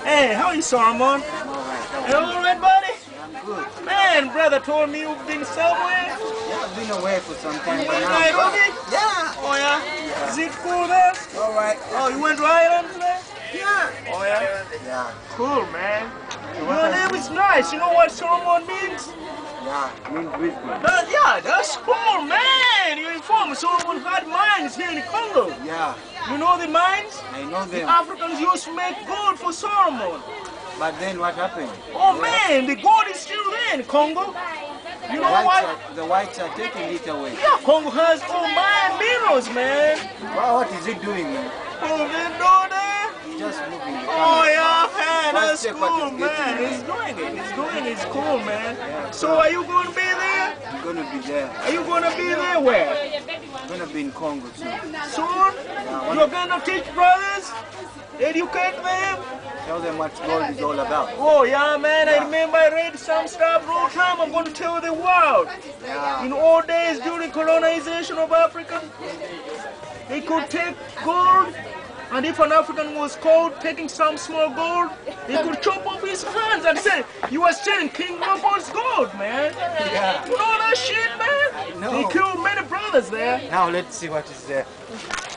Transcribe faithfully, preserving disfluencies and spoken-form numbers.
Hey, how are you, Solomon? I'm alright. You alright, buddy? I'm good. Man, brother told me you've been somewhere. Yeah, I've been away for some time, In but now. Nairobi? Yeah. Oh, yeah? Is it cool there? Alright. Oh, you went to Ireland today? Yeah. Oh, yeah? Yeah. Cool, man. Your name is nice. You know what Solomon means? Yeah. Means Brisbane. That, yeah, that's cool, man. You're informed. Solomon had mines here in Congo. Yeah. You know the mines? I know The them. Africans used to make gold for Solomon. But then what happened? Oh, man, the gold is still there in Congo. You The know whites, what? are, the whites are taking it away. Yeah, Congo has all mine minerals, man. Well, what is it doing, man? Oh, they know that? It's just moving the Oh, camera. yeah, man, One that's step cool, at a man. time. It's doing it. It's doing it. It's cool, man. Yeah. So are you going to be there? I'm gonna be there. Are you going to be there where? I'm gonna be in Congo soon. Soon? You're going to teach brothers? Educate them? Tell them what gold is all about. Oh, yeah, man. I remember I read some stuff all the time. I'm going to tell the world. Yeah. In old days, during colonization of Africa, they could take gold, and if an African was caught taking some small gold, they could chop off his hands and say, you were stealing King Leopold's gold, man. Yeah. You know that shit, man? know. They killed many brothers there. Now let's see what is there.